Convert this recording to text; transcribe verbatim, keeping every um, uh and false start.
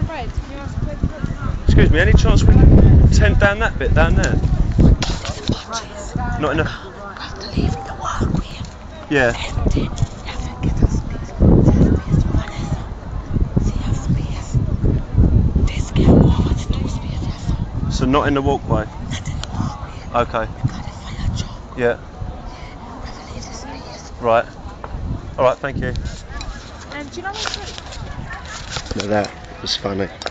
Excuse me, any chance we can tent down that bit down there? Not enough. Leave the walkway. Yeah. So not in the walkway? Okay. Yeah. Right. Alright, thank you. And do you know what? No, that was funny.